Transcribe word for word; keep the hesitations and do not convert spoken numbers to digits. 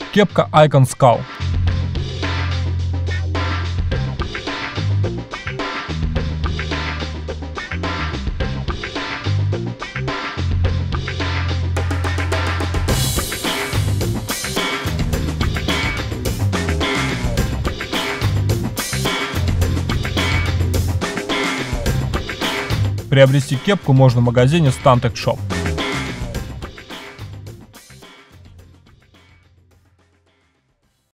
Кепка Icon Skull. Приобрести кепку можно в магазине Stantec Shop.